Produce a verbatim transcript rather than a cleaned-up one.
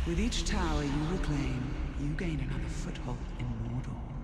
With each tower you reclaim, you gain another foothold in Mordor.